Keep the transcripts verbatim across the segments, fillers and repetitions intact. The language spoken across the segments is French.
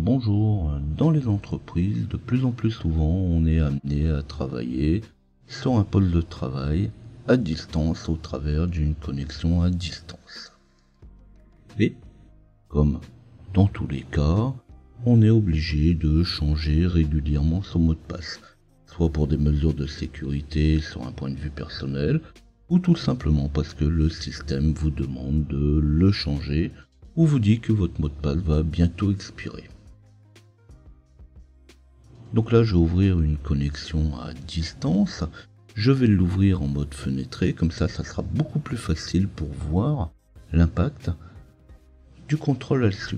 bonjour. Dans les entreprises, de plus en plus souvent, on est amené à travailler sur un poste de travail à distance au travers d'une connexion à distance. Et, comme dans tous les cas, on est obligé de changer régulièrement son mot de passe, soit pour des mesures de sécurité sur un point de vue personnel, ou tout simplement parce que le système vous demande de le changer ou vous dit que votre mot de passe va bientôt expirer. Donc là, je vais ouvrir une connexion à distance. Je vais l'ouvrir en mode fenêtré, comme ça, ça sera beaucoup plus facile pour voir l'impact du contrôle Alt-Sup.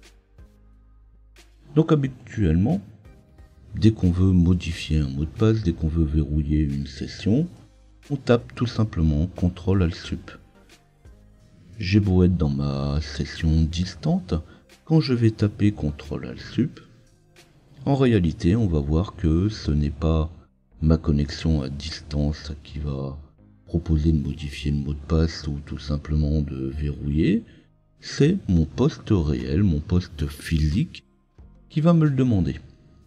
Donc habituellement, dès qu'on veut modifier un mot de passe, dès qu'on veut verrouiller une session, on tape tout simplement contrôle Alt-Sup. J'ai beau être dans ma session distante, quand je vais taper contrôle Alt-Sup, en réalité on va voir que ce n'est pas ma connexion à distance qui va proposer de modifier le mot de passe ou tout simplement de verrouiller, c'est mon poste réel, mon poste physique qui va me le demander.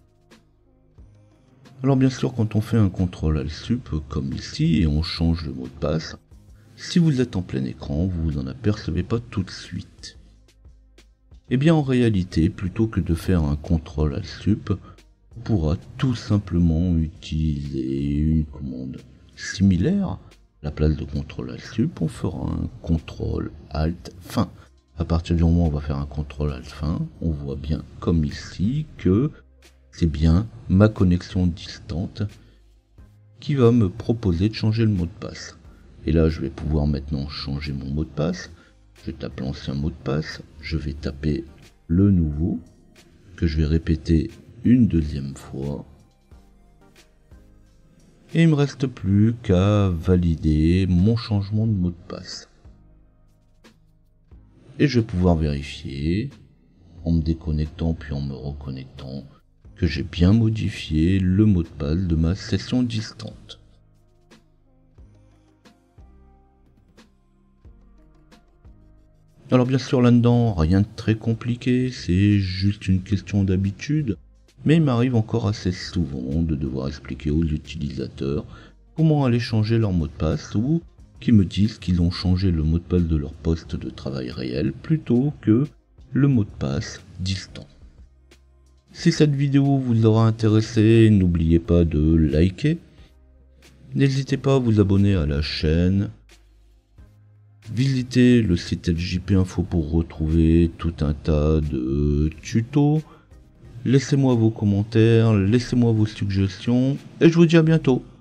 Alors bien sûr, quand on fait un contrôle Alt-Sup comme ici et on change le mot de passe, si vous êtes en plein écran, vous vous en apercevez pas tout de suite. Et bien en réalité, plutôt que de faire un contrôle Alt-Sup, on pourra tout simplement utiliser une commande similaire. À la place de contrôle Alt-Sup, on fera un contrôle Alt-Fin. À partir du moment où on va faire un contrôle Alt-Fin, on voit bien comme ici que c'est bien ma connexion distante qui va me proposer de changer le mot de passe. Et là, je vais pouvoir maintenant changer mon mot de passe. Je tape l'ancien mot de passe, je vais taper le nouveau, que je vais répéter une deuxième fois. Et il me reste plus qu'à valider mon changement de mot de passe. Et je vais pouvoir vérifier, en me déconnectant puis en me reconnectant, que j'ai bien modifié le mot de passe de ma session distante. Alors bien sûr là-dedans, rien de très compliqué, c'est juste une question d'habitude, mais il m'arrive encore assez souvent de devoir expliquer aux utilisateurs comment aller changer leur mot de passe ou qui me disent qu'ils ont changé le mot de passe de leur poste de travail réel plutôt que le mot de passe distant. Si cette vidéo vous aura intéressé, n'oubliez pas de liker, n'hésitez pas à vous abonner à la chaîne. Visitez le site L J P Info pour retrouver tout un tas de tutos. Laissez-moi vos commentaires, laissez-moi vos suggestions et je vous dis à bientôt.